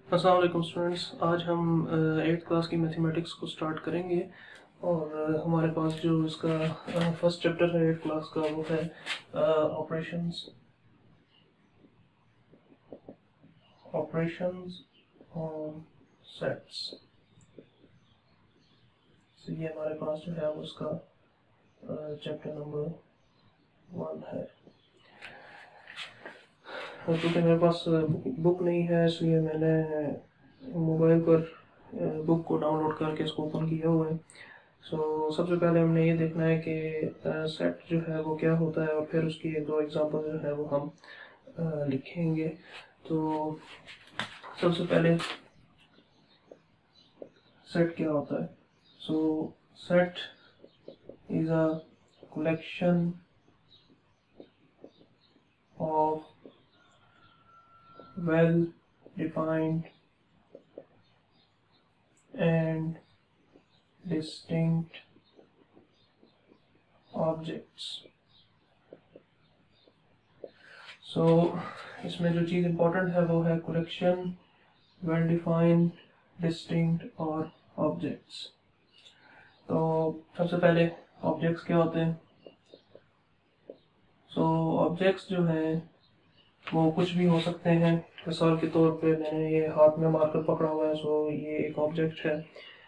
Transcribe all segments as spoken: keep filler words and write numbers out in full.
अस्सलाम वालेकुम स्टूडेंट्स, आज हम एट्थ क्लास की मैथमेटिक्स को स्टार्ट करेंगे और uh, हमारे पास जो इसका फर्स्ट चैप्टर है एट्थ क्लास का वो है ऑपरेशंस ऑपरेशंस ऑन सेट्स। तो ये हमारे पास जो है वो उसका चैप्टर नंबर वन है। क्योंकि मेरे पास बुक नहीं है इसलिए मैंने मोबाइल पर बुक को डाउनलोड करके इसको ओपन किया हुआ है। सो so, सबसे पहले हमने ये देखना है कि सेट जो है वो क्या होता है और फिर उसकी एक दो एग्जांपल जो है वो हम आ, लिखेंगे। तो सबसे पहले सेट क्या होता है? So set is a collection of well defined and distinct objects। so इसमें जो चीज़ इम्पोर्टेंट है वो है कलेक्शन, well defined, distinct और objects। तो सबसे पहले objects क्या होते हैं? so objects जो हैं वो कुछ भी हो सकते हैं। मिसाल के तौर पे मैंने ये हाथ में मार्कर पकड़ा हुआ है, सो ये एक ऑब्जेक्ट है।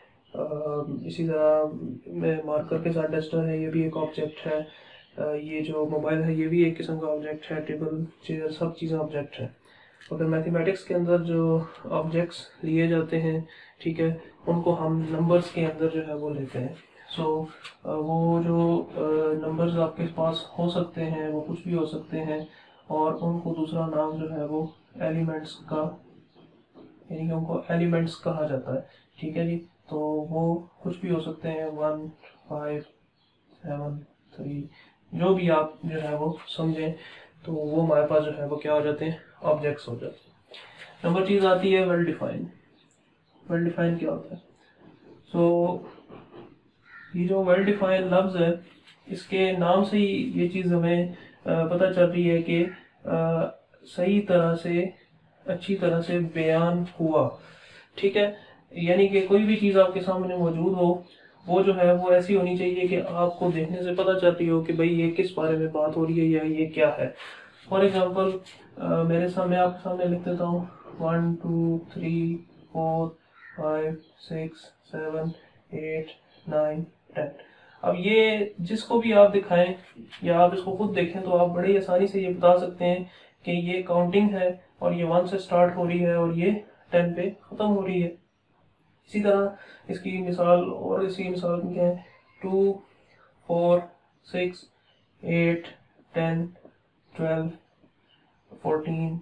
आ, इसी तरह मैं मार्कर के साथ डस्टर है, ये भी एक ऑब्जेक्ट है। आ, ये जो मोबाइल है ये भी एक किस्म का ऑब्जेक्ट है। टेबल, चेयर, सब चीज़ें ऑब्जेक्ट हैं। अगर मैथमेटिक्स के अंदर जो ऑब्जेक्ट्स लिए जाते हैं, ठीक है, उनको हम नंबर्स के अंदर जो है वो लेते हैं। सो so, वो जो नंबर्स आपके पास हो सकते हैं वो कुछ भी हो सकते हैं और उनको दूसरा नाम जो है वो एलिमेंट्स का, यानी कि उनको एलिमेंट्स कहा जाता है। ठीक है जी। तो वो कुछ भी हो सकते हैं, वन, फाइव, सेवन, थ्री, जो भी आप जो है वो समझें, तो वो हमारे पास जो है वो क्या हो जाते हैं, ऑब्जेक्ट्स हो जाते हैं। नंबर चीज़ आती है वेल डिफाइंड। वेल डिफाइंड क्या होता है? सो so, ये जो वेल डिफाइंड लफ्ज़ है, इसके नाम से ही ये चीज़ हमें पता चल रही है कि सही तरह से, अच्छी तरह से बयान हुआ। ठीक है, यानी कि कोई भी चीज़ आपके सामने मौजूद हो, वो जो है वो ऐसी होनी चाहिए कि आपको देखने से पता चलती हो कि भाई ये किस बारे में बात हो रही है या ये क्या है। फॉर एग्जांपल मेरे सामने, आपके सामने लिख देता हूँ one two three four five six seven eight nine ten. अब ये जिसको भी आप दिखाएं या आप इसको खुद देखें तो आप बड़ी आसानी से ये बता सकते हैं कि ये काउंटिंग है और ये वन से स्टार्ट हो रही है और ये टेन पे ख़त्म हो रही है। इसी तरह इसकी मिसाल, और इसकी मिसाल क्या है, two, four, six, eight, ten, twelve, fourteen,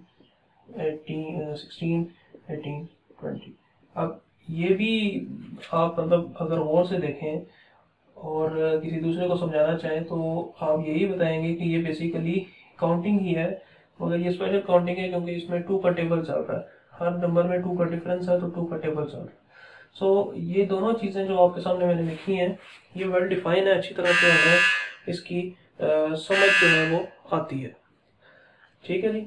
eighteen, sixteen, eighteen, twenty. अब ये भी आप मतलब अगर गौर से देखें और किसी दूसरे को समझाना चाहें तो आप यही बताएंगे कि ये बेसिकली काउंटिंग ही है, मगर ये स्पेशल काउंटिंग है क्योंकि इसमें टू का टेबल चल रहा है। हर नंबर में टू का डिफरेंस है तो टू का टेबल चल रहा है। सो so, ये दोनों चीज़ें जो आपके सामने मैंने लिखी हैं ये वेल डिफाइन है, अच्छी तरह से हमें इसकी आ, समझ जो है वो आती है। ठीक है जी।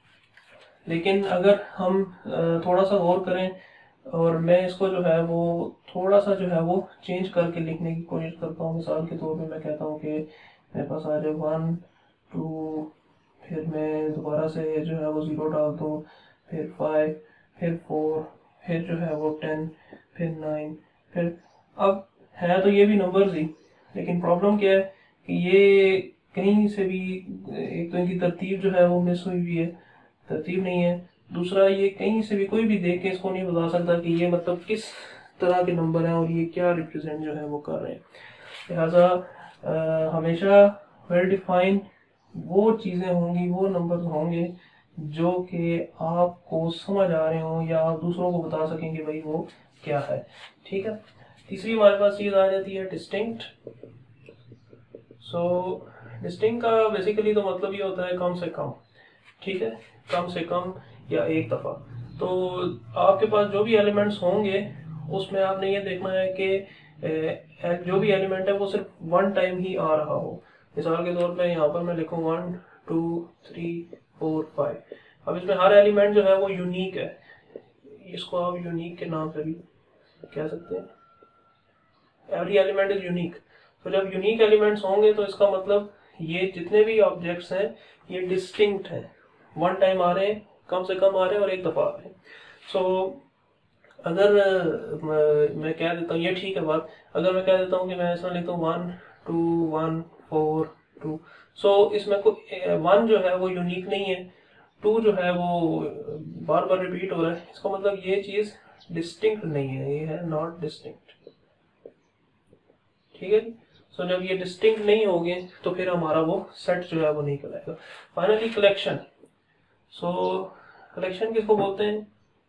लेकिन अगर हम आ, थोड़ा सा गौर करें और मैं इसको जो है वो थोड़ा सा जो है वो चेंज करके लिखने की कोशिश करता हूँ। मिसाल के तौर पे मैं कहता हूँ कि मेरे पास आ जाए वन, टू, फिर मैं दोबारा से जो है वो ज़ीरो डाल दूँ, फिर फाइव, फिर फोर, फिर जो है वो टेन, फिर नाइन, फिर अब है तो ये भी नंबर्स ही, लेकिन प्रॉब्लम क्या है कि ये कहीं से भी, एक तो इनकी तरतीब जो है वो मिस हुई हुई है, तरतीब नहीं है। दूसरा, ये कहीं से भी कोई भी देख के इसको नहीं बता सकता कि ये मतलब किस तरह के नंबर हैं और ये क्या रिप्रेजेंट जो है वो कर रहे हैं। लिहाजा हमेशा वेल डिफाइंड वो चीज़ें होंगी, वो नंबर्स होंगे जो कि आपको समझ आ रहे हों या आप दूसरों को बता सकें कि भाई वो क्या है। ठीक है। तीसरी हमारे पास चीज़ आ जाती है डिस्टिंक्ट। सो डिस्टिंक्ट का बेसिकली तो मतलब ये होता है कम से कम। ठीक है, कम से कम या एक दफ़ा। तो आपके पास जो भी एलिमेंट्स होंगे उसमें आपने ये देखना है कि जो भी एलिमेंट है वो सिर्फ वन टाइम ही आ रहा हो। मिसाल के तौर पे यहाँ पर मैं लिखूँ one, two, three, four, five. अब इसमें हर एलिमेंट जो है वो यूनिक है, इसको आप यूनिक के नाम से भी कह सकते हैं, एवरी एलिमेंट इज यूनिक। तो जब यूनिक एलिमेंट्स होंगे तो इसका मतलब ये जितने भी ऑब्जेक्ट्स हैं ये डिस्टिंक्ट हैं, वन टाइम आ रहे हैं, कम से कम आ रहे हैं और एक दफ़ा आ रहे हैं। सो so, अगर uh, मैं कह देता हूँ ये ठीक है बात, अगर मैं कह देता हूँ कि मैं ऐसा लिखता हूँ one two one four two, so इसमें को वन जो है वो यूनिक नहीं है, टू जो है वो बार बार रिपीट हो रहा है, इसका मतलब ये चीज़ डिस्टिंक्ट नहीं है, ये है नॉट डिस्टिंक्ट। ठीक है जी। सो so, जब ये डिस्टिंक्ट नहीं होंगे तो फिर हमारा वो सेट जो है वो नहीं कहलाएगा। Finally collection. सो कलेक्शन किसको बोलते हैं?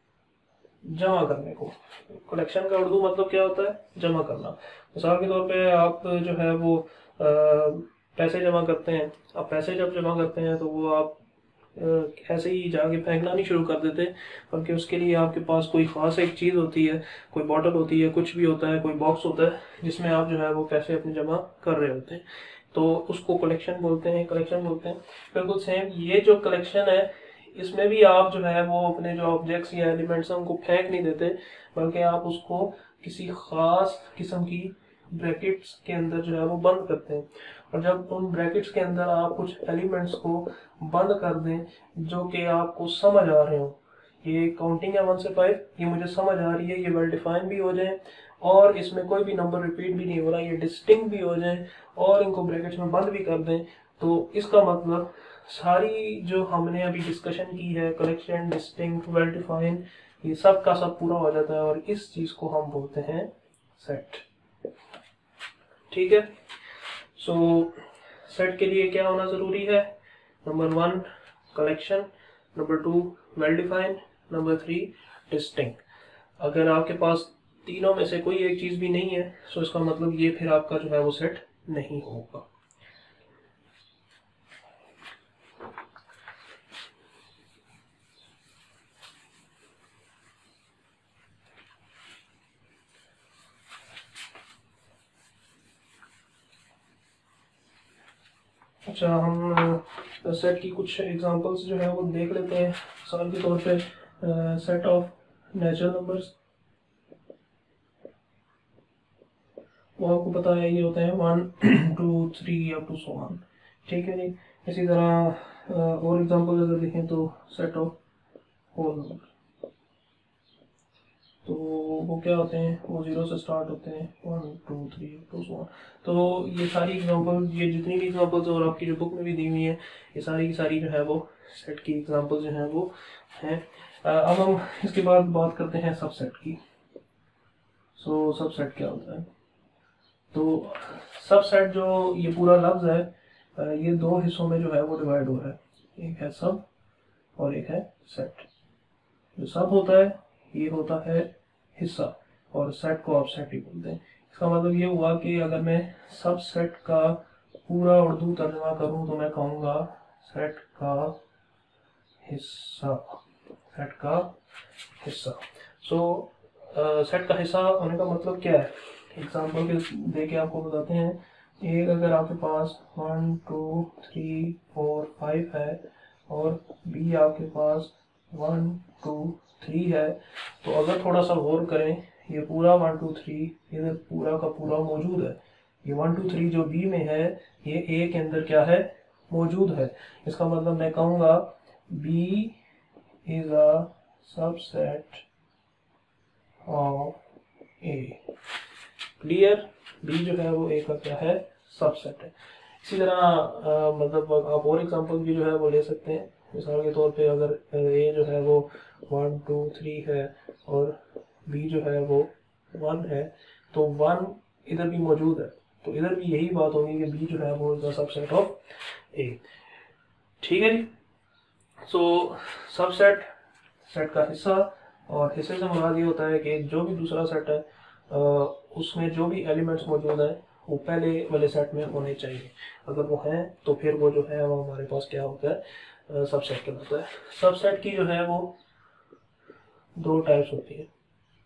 जमा करने को। कलेक्शन का उर्दू मतलब क्या होता है? जमा करना। मिसाल के तौर पे आप जो है वो आ, पैसे जमा करते हैं। आप पैसे जब जमा करते हैं तो वो आप ऐसे ही जाके फेंकना नहीं शुरू कर देते, बल्कि उसके लिए आपके पास कोई ख़ास एक चीज़ होती है, कोई बॉटल होती है, कुछ भी होता है, कोई बॉक्स होता है जिसमें आप जो है वो पैसे अपने जमा कर रहे होते हैं, तो उसको कलेक्शन बोलते हैं, कलेक्शन बोलते हैं। बिल्कुल सेम ये जो कलेक्शन है इसमें भी आप जो है वो अपने जो ऑब्जेक्ट्स या एलिमेंट्स हैं उनको फेंक नहीं देते, बल्कि आप उसको किसी ख़ास किस्म की ब्रैकेट्स के अंदर जो है वो बंद करते हैं। और जब उन ब्रैकेट्स के अंदर आप कुछ एलिमेंट्स को बंद कर दें जो कि आपको समझ आ रहे हो, ये काउंटिंग है वन से फाइव, ये मुझे समझ आ रही है, ये वेल डिफाइन भी हो जाए और इसमें कोई भी नंबर रिपीट भी नहीं हो रहा, ये डिस्टिंक्ट भी हो जाए और इनको ब्रैकेट्स में बंद भी कर दें, तो इसका मतलब सारी जो हमने अभी डिस्कशन की है, कलेक्शन, डिस्टिंक्ट, वेल डिफाइन, ये सब का सब पूरा हो जाता है और इस चीज़ को हम बोलते हैं सेट। ठीक है। सो so, सेट के लिए क्या होना ज़रूरी है? Number one collection, number two well defined, number three distinct. अगर आपके पास तीनों में से कोई एक चीज़ भी नहीं है तो इसका मतलब ये फिर आपका जो है वो सेट नहीं होगा। अच्छा, हम सेट की कुछ एग्जांपल्स जो है वो देख लेते हैं। मिसाल के तौर पे सेट ऑफ नेचुरल नंबर्स, वो आपको पता है ये होते हैं one two three up to so on. ठीक है जी। इसी तरह और एग्जांपल अगर देखें तो सेट ऑफ होल नंबर, तो वो क्या होते हैं? वो जीरो से स्टार्ट होते हैं, one two three to so on. तो ये सारी एग्जांपल, ये जितनी भी एग्जांपल्स और आपकी जो बुक में भी दी हुई है, ये सारी की सारी जो है वो सेट की एग्जांपल जो है वो हैं। अब हम इसके बाद बात करते हैं सबसेट की। सो so, सबसेट क्या होता है? तो सबसेट जो ये पूरा लफ्ज़ है ये दो हिस्सों में जो है वो डिवाइड हो रहा है, एक है सब और एक है सेट। जो सब होता है ये होता है हिस्सा और सेट को आप सेट ही बोलते हैं। इसका मतलब ये हुआ कि अगर मैं सब सेट का पूरा उर्दू तर्जुमा करूं तो मैं कहूँगा सेट का हिस्सा, सेट का हिस्सा। सो so, सेट का हिस्सा होने का मतलब क्या है? एग्जाम्पल के दे के आपको बताते हैं। एक अगर आपके पास one two three four five है और बी आपके पास वन टू थ्री है, तो अगर थोड़ा सा गौर करें, ये पूरा वन टू थ्री इधर पूरा का पूरा मौजूद है, ये वन टू थ्री जो बी में है ये ए के अंदर क्या है? मौजूद है। इसका मतलब मैं कहूँगा B is a subset of A. Clear? B जो है वो ए का क्या है? सबसेट है। इसी तरह आ, मतलब आप और एग्जांपल भी जो है वो ले सकते हैं। मिसाल के तौर पे अगर ए जो है वो वन टू थ्री है और बी जो है वो वन है, तो वन इधर भी मौजूद है, तो इधर भी यही बात होगी कि बी जो है वो is the subset of A. ठीक है जी। सो सबसेट, सेट का हिस्सा, और हिस्से से मुराद ये होता है कि जो भी दूसरा सेट है आ, उसमें जो भी एलिमेंट्स मौजूद हैं वो पहले वाले सेट में होने चाहिए। अगर वो हैं तो फिर वो जो है वो हमारे पास क्या होता है? सबसेट कहलाता है। सबसेट की जो है वो दो टाइप्स होती है।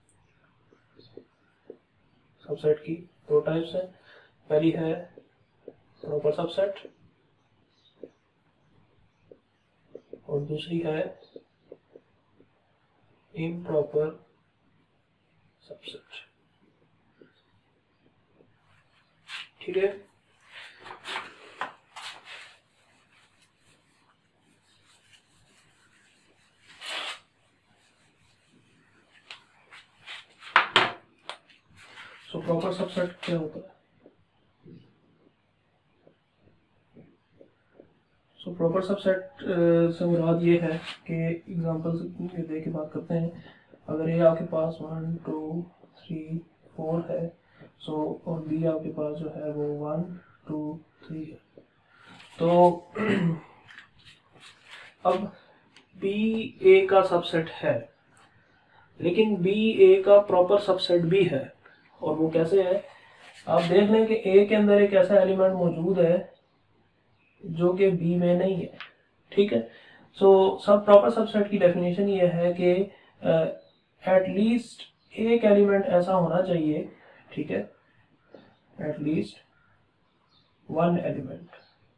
सबसेट की दो टाइप्स हैं। पहली है प्रॉपर सबसेट और दूसरी है improper सबसेट। ठीक है, सो प्रॉपर सबसेट क्या होता है? सो प्रॉपर सबसेट से मुराद ये है कि एग्जांपल्स दे के बात करते हैं। अगर ये आपके पास वन टू थ्री फोर है, सो so, और बी आपके पास जो है वो वन टू थ्री है, तो अब बी ए का सबसेट है, लेकिन बी ए का प्रॉपर सबसेट भी है। और वो कैसे है? आप देख लें कि ए के अंदर एक ऐसा एलिमेंट मौजूद है जो कि बी में नहीं है। ठीक है, सो सब प्रॉपर सबसेट की डेफिनेशन ये है कि एटलीस्ट एक एलिमेंट ऐसा होना चाहिए, ठीक है, at least one element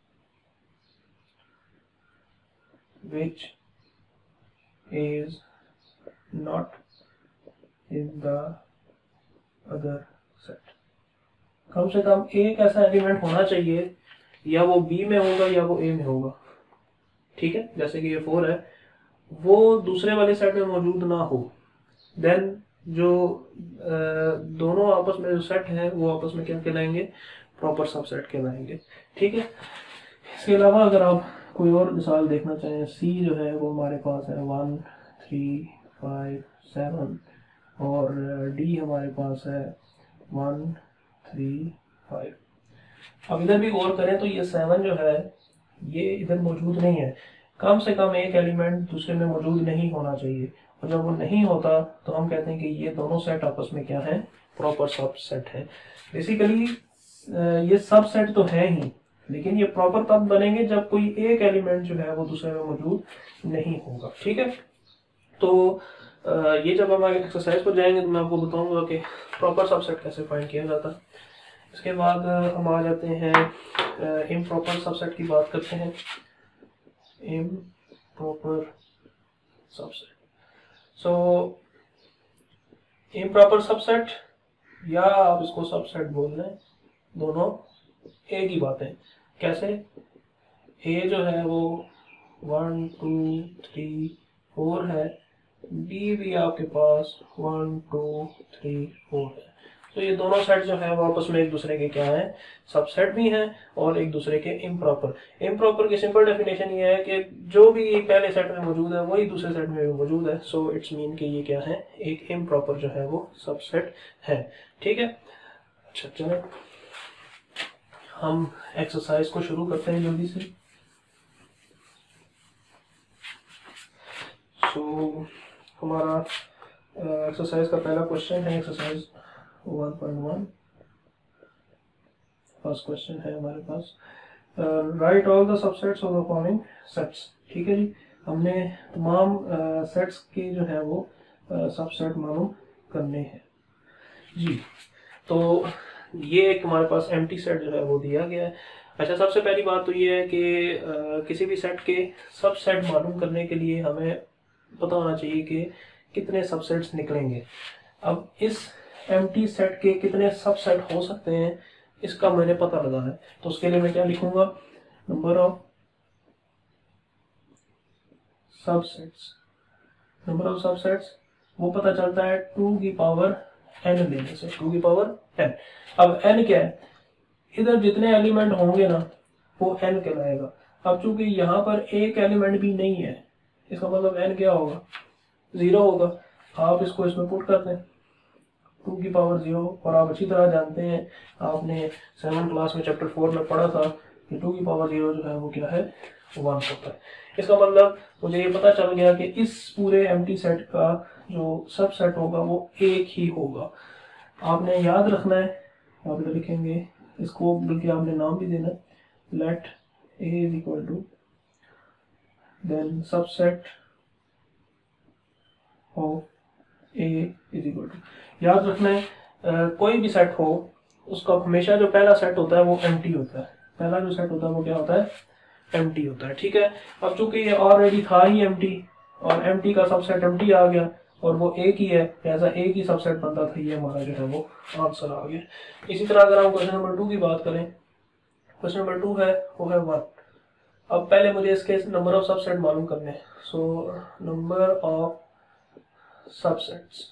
which is not in the other set। कम से कम एक ऐसा एलिमेंट होना चाहिए, या वो बी में होगा या वो ए में होगा। ठीक है, जैसे कि ये फोर है, वो दूसरे वाले सेट में मौजूद ना हो, देन जो आ, दोनों आपस में जो सेट हैं वो आपस में क्या कहलाएंगे? प्रॉपर सबसेट कहलाएंगे। ठीक है, इसके अलावा अगर आप कोई और मिसाल देखना चाहें, सी जो है वो हमारे पास है वन थ्री फाइव सेवन, और डी हमारे पास है वन थ्री फाइव। अब इधर भी गौर करें तो ये सेवन जो है ये इधर मौजूद नहीं है। कम से कम एक एलिमेंट दूसरे में मौजूद नहीं होना चाहिए, और जब वो नहीं होता तो हम कहते हैं कि ये दोनों सेट आपस में क्या है? प्रॉपर सब सेट है। बेसिकली ये सब सेट तो है ही, लेकिन ये प्रॉपर तब बनेंगे जब कोई एक एलिमेंट जो है वो दूसरे में मौजूद नहीं होगा। ठीक है, तो ये जब हम आगे एक्सरसाइज पर जाएंगे तो मैं आपको बताऊंगा कि प्रॉपर सबसेट कैसे फाइंड किया जाता है। इसके बाद हम आ जाते हैं इम्प्रॉपर सबसेट की बात करते हैं। Improper subset, so improper subset, या आप इसको सबसेट बोल लें, दोनों एक ही बात है। कैसे? ए जो है वो वन टू थ्री फोर है, बी भी आपके पास वन टू थ्री फोर है, तो ये दोनों सेट जो है वो आपस में एक दूसरे के क्या है? सबसेट भी हैं और एक दूसरे के इम्प्रॉपर। इम्प्रॉपर की सिंपल डेफिनेशन ये है कि जो भी पहले सेट में मौजूद है वही दूसरे सेट में भी मौजूद है, सो इट्स मीन कि ये क्या है? एक इम्प्रॉपर जो है वो सबसेट है। ठीक है, अच्छा चलो हम एक्सरसाइज को शुरू करते हैं जल्दी से। सो so, हमारा एक्सरसाइज का पहला क्वेश्चन है exercise one point one. First question है हमारे पास, write all the subsets of the following sets. ठीक है जी, हमने तमाम सेट्स uh, के जो है वो सबसेट uh, मालूम करने हैं जी। तो ये एक हमारे पास एम्प्टी सेट जो है वो दिया गया है। अच्छा, सबसे पहली बात तो ये है कि आ, किसी भी सेट के सबसेट मालूम करने के लिए हमें पता होना चाहिए कि कितने सबसेट्स निकलेंगे। अब इस एम्प्टी सेट के कितने सबसेट हो सकते हैं इसका मैंने पता लगाना है, तो उसके लिए मैं क्या लिखूंगा? Number of subsets. Number of subsets वो पता चलता है टू की पावर एन लेने से, टू की पावर एन। अब एन क्या है? इधर जितने एलिमेंट होंगे ना वो एन कहलाएगा। अब चूंकि यहाँ पर एक एलिमेंट भी नहीं है, इसका मतलब एन क्या होगा? जीरो होगा। आप इसको इसमें पुट कर दें, टू की पावर जीरो। और आप अच्छी तरह जानते हैं, आपने सेवन क्लास में चैप्टर फोर में पढ़ा था कि टू की पावर जीरो जो है वो क्या है? वन होता है। इसका मतलब मुझे ये पता चल गया कि इस पूरे एम्प्टी सेट का जो सब सेट होगा वो एक ही होगा। आपने याद रखना है, आप इधर लिखेंगे इसको, बल्कि आपने नाम भी देना, let A is equal to then subset of A is equal to. याद रखना है आ, कोई भी सेट हो उसका हमेशा जो पहला सेट होता है वो एम्प्टी होता है। पहला जो सेट होता है वो क्या होता है? एम्प्टी होता है। ठीक है, अब चूंकि ये ऑलरेडी था ही एम्प्टी और एम्प्टी का सबसेट एम्प्टी आ गया, और वो एक ही है, ऐसा एक ही सबसेट बनता था, ये हमारा जो है वो आंसर आ गया। इसी तरह अगर हम क्वेश्चन नंबर टू की बात करें, क्वेश्चन नंबर टू है वो है वन। अब पहले मुझे इसके नंबर ऑफ सबसेट मालूम करने हैं। So number of subsets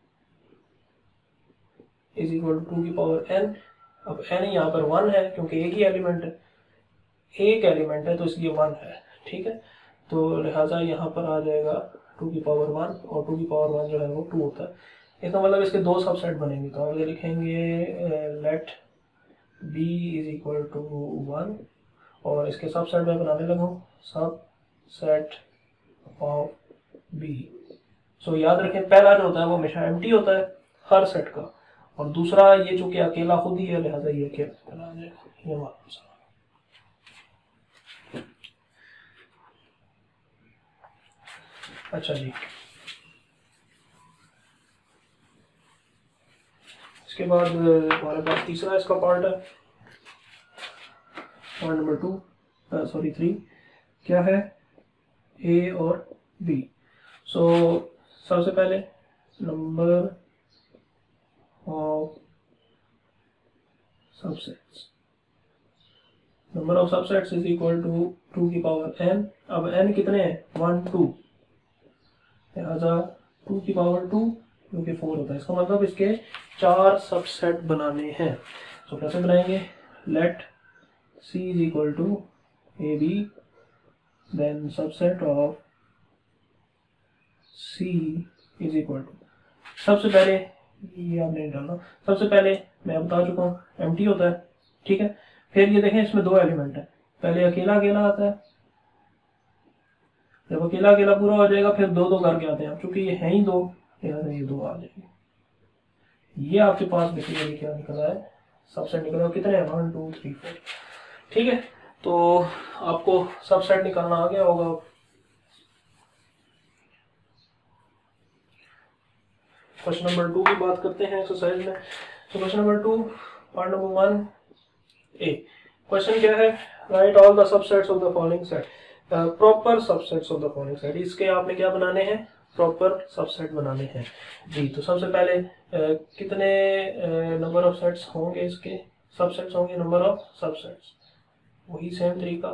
is equal to की पावर एन। अब एन यहाँ पर वन है क्योंकि एक ही एलिमेंट है, एक एलिमेंट है तो इसलिए वन है, ठीक है। तो लिहाजा यहाँ पर आ जाएगा टू की पावर वन, और टू की पावर वन जो है वो टू होता है। इसका मतलब इसके दो सबसेट बनेंगे, तो हम ये लिखेंगे let B is equal to one, और इसके सबसेट में बनाने लगा सब सेट ऑफ बी। सो याद रखें पहला जो होता है वो हमेशा एम्प्टी होता है हर सेट का, और दूसरा ये चूंकि अकेला खुद ही है लिहाजा ये अकेला आ जाएगा, ये हमारा आंसर। अच्छा जी, इसके बाद हमारे पास तीसरा इसका पार्ट है, part number two sorry three, क्या है ए और बी। सो सबसे पहले number of subsets, number of subsets is equal to two की पावर एन। अब एन कितने हैं, वन टू, लिहाजा टू की पावर टू जो कि फोर होता है। इसका मतलब इसके चार सबसेट बनाने हैं। तो so, कैसे बनाएंगे, let C is equal to A B, then subset of C is equal to, सबसे पहले ये आपने नहीं डालना, सबसे पहले मैं बता चुका हूँ एम्प्टी होता है, ठीक है। फिर ये देखें इसमें दो एलिमेंट है, पहले अकेला अकेला आता है, जब अकेला अकेला पूरा हो जाएगा फिर दो दो करके आते हैं। चूंकि ये है ही दो, लिहाजा ये दो आ जाएंगे। ये आपके पास बेसिकली क्या निकला है, सबसेट निकला कितने हैं, वन टू थ्री फोर, ठीक है। तो आपको सबसेट निकालना आ गया होगा। क्वेश्चन नंबर टू की बात करते हैं एक्सरसाइज में। तो question number two part number one A, question क्या है, write all the subsets of the following set, proper subsets of the following set. इसके आपने क्या बनाने हैं, प्रॉपर सबसेट बनाने हैं जी। तो सबसे पहले uh, कितने नंबर ऑफ सेट्स होंगे, इसके सबसेट्स होंगे, नंबर ऑफ सबसेट्स, वही सेम तरीका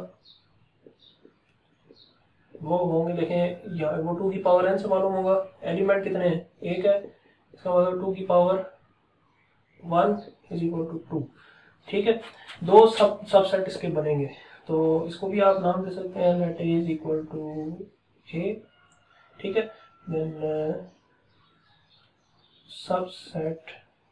वो होंगे। देखें यहाँ वो टू की पावर एन से मालूम होगा, एलिमेंट कितने हैं, एक है, इसका मतलब टू की power one is equal to two, ठीक है। दो सब सबसेट इसके बनेंगे, तो इसको भी आप नाम दे सकते हैं, let A is equal to A, ठीक है। देन सबसेट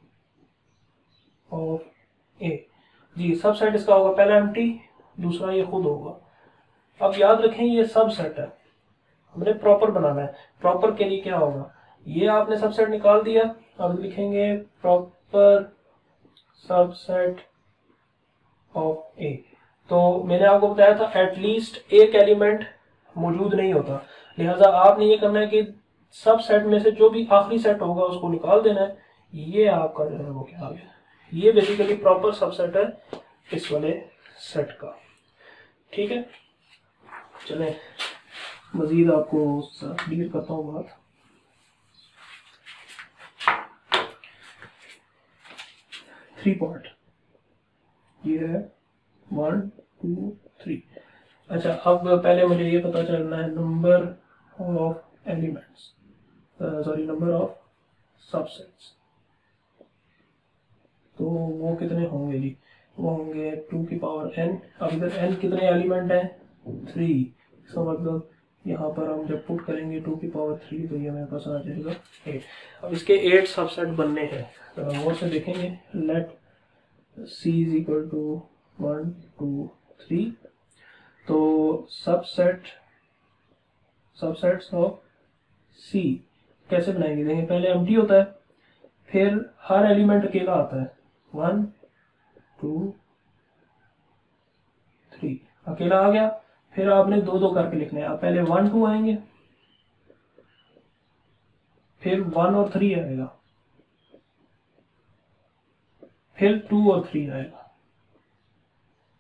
ऑफ ए जी, सबसेट इसका होगा पहला एम्प्टी, दूसरा ये खुद होगा। अब याद रखें ये सबसेट है, हमने प्रॉपर बनाना है। प्रॉपर के लिए क्या होगा, ये आपने सबसेट निकाल दिया, अब लिखेंगे प्रॉपर सबसेट ऑफ ए। तो मैंने आपको बताया था एटलीस्ट एक एलिमेंट मौजूद नहीं होता, लिहाजा आपने ये करना है कि सब सेट में से जो भी आखिरी सेट होगा उसको निकाल देना है। ये आपका जो है वो क्या आ गया, ये बेसिकली प्रॉपर सबसेट है इस वाले सेट का, ठीक है। चलें मजीद आपको क्लियर करता हूँ बात। थ्री पार्ट ये है, वन टू थ्री। अच्छा, अब पहले मुझे ये पता चलना है number of elements, sorry number of subsets. तो वो कितने होंगे जी, वो होंगे टू की पावर एन। अब इधर एन कितने एलिमेंट हैं, थ्री। इसका मतलब यहाँ पर हम जब पुट करेंगे टू की पावर थ्री तो ये मेरे पास आ जाएगा एट। अब इसके एट सबसेट बनने हैं, तो वो से देखेंगे, let C is equal to one two three. तो सबसेट सबसेट्स ऑफ सी कैसे बनाएंगे, देखें पहले एम्प्टी होता है, फिर हर एलिमेंट अकेला आता है, वन टू थ्री अकेला आ गया, फिर आपने दो दो करके लिखने हैं। आप पहले वन टू आएंगे, फिर वन और थ्री आएगा, फिर टू और थ्री आएगा।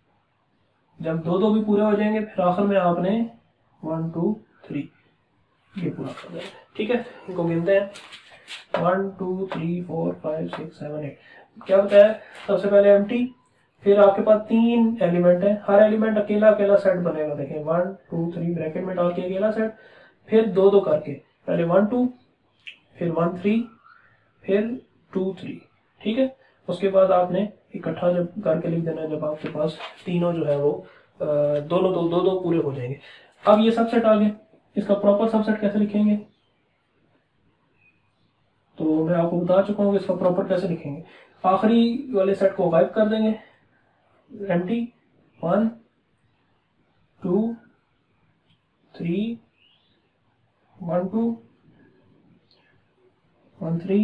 जब दो दो भी पूरे हो जाएंगे फिर आखिर में आपने वन टू थ्री, ये पूरा कर देंगे। ठीक है, इनको गिनते हैं one two three four five six seven eight. क्या होता है, सबसे पहले एम्प्टी, फिर आपके पास तीन एलिमेंट है, हर एलिमेंट अकेला अकेला सेट बनेगा। देखें वन टू थ्री ब्रैकेट में डाल के अकेला सेट, फिर दो दो करके, पहले वन टू, फिर वन थ्री, फिर टू थ्री। ठीक है, उसके बाद आपने इकट्ठा जब करके लिख देना है, जब आपके पास तीनों जो है वो दोनों दो दो दो पूरे हो जाएंगे। अब ये सबसेट आ गए, इसका प्रॉपर सबसेट कैसे लिखेंगे, तो मैं आपको बता चुका हूँ इसका प्रॉपर कैसे लिखेंगे। आखिरी वाले सेट को गायब कर देंगे, empty one two three one two one three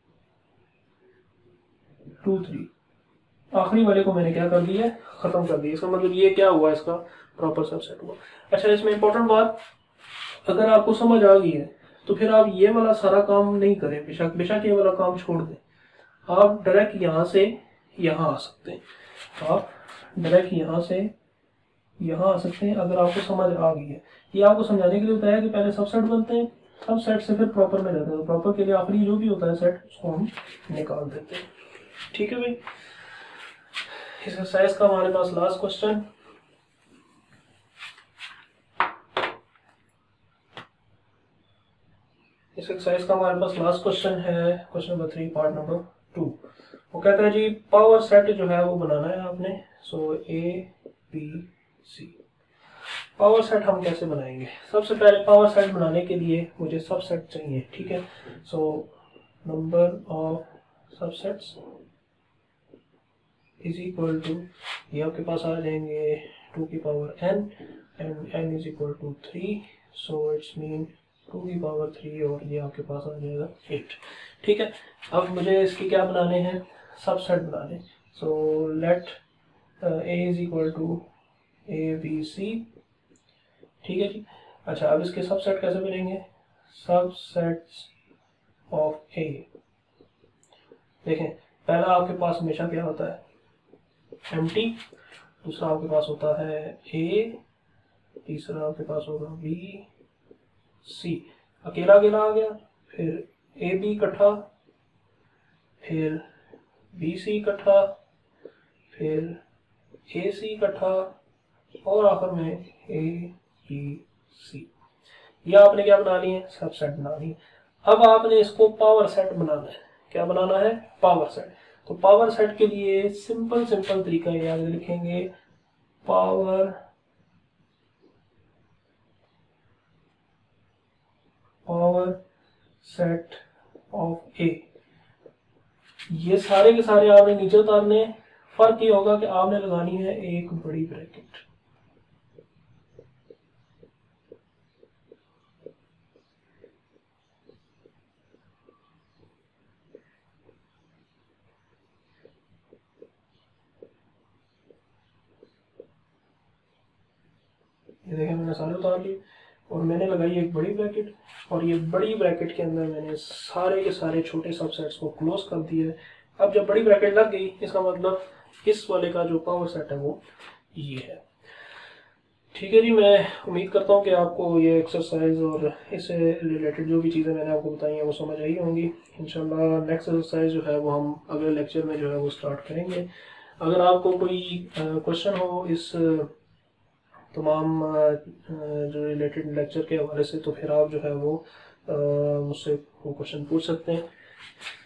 two three, आखिरी वाले को मैंने क्या कर दिया, खत्म कर दिया। इसका मतलब ये क्या हुआ, इसका प्रॉपर सबसेट हुआ। अच्छा, इसमें इंपॉर्टेंट बात, अगर आपको समझ आ गई है तो फिर आप ये वाला सारा काम नहीं करें, बेशक बेशक ये वाला काम छोड़ दें, आप डायरेक्ट यहाँ से यहाँ आ सकते हैं, आप डायरेक्ट यहाँ से यहाँ आ सकते हैं अगर आपको समझ आ गई है। ये आपको समझाने के लिए बताया कि पहले सबसेट बनते हैं, सब सेट से फिर प्रॉपर में जाते हैं, तो प्रॉपर के लिए आखिरी जो भी होता है सेट उसको हम निकाल देते हैं। ठीक है भाई, इस एक्सरसाइज का हमारे पास लास्ट क्वेश्चन, इस एक्सरसाइज का हमारे पास लास्ट क्वेश्चन है, question number three part number two. वो कहता है जी पावर सेट जो है वो बनाना है आपने। So A B C, power set हम कैसे बनाएंगे। सबसे पहले पावर सेट बनाने के लिए मुझे सबसेट चाहिए। ठीक है, so number of subsets is equal to, ये आपके पास आ जाएंगे टू की power N and N is equal to three, so it's mean two की पावर थ्री, और ये आपके पास आ जाएगा एट। ठीक है, अब मुझे इसकी क्या बनाने हैं, सबसेट बनाने। So let A is equal to A B C. ठीक है जी, अच्छा अब इसके सबसेट कैसे बनेंगे, सबसेट्स ऑफ ए। देखें पहला आपके पास हमेशा क्या होता है, एम्प्टी, दूसरा आपके पास होता है ए, तीसरा आपके पास होगा बी सी, अकेला अकेला आ गया, फिर ए बी इकट्ठा, फिर बी सी इकट्ठा, फिर ए सी इकट्ठा, और आखिर में ए बी सी। ये आपने क्या बना ली है, सबसेट बना ली। अब आपने इसको पावर सेट बनाना है। क्या बनाना है, पावर सेट। तो पावर सेट के लिए सिंपल सिंपल तरीका याद लिखेंगे, power power set of A. ये सारे के सारे आपने नीचे उतारने, फर्क ये होगा कि आपने लगानी है एक बड़ी ब्रैकेट। ये देखें मैंने सारे उतार लिए और मैंने लगाई एक बड़ी ब्रैकेट, और ये बड़ी ब्रैकेट के अंदर मैंने सारे के सारे छोटे सबसेट्स को क्लोज कर दिया है। अब जब बड़ी ब्रैकेट लग गई, इसका मतलब इस वाले का जो पावर सेट है वो ये है। ठीक है जी, मैं उम्मीद करता हूँ कि आपको ये एक्सरसाइज और इससे रिलेटेड जो भी चीज़ें मैंने आपको बताई हैं वो समझ आई होंगी। इंशाल्लाह नेक्स्ट एक्सरसाइज जो है वो हम अगले लेक्चर में जो है वो स्टार्ट करेंगे। अगर आपको कोई क्वेश्चन हो इस तमाम जो रिलेटेड लेक्चर के हवाले से, तो फिर आप जो है वो मुझसे वो क्वेश्चन पूछ सकते हैं।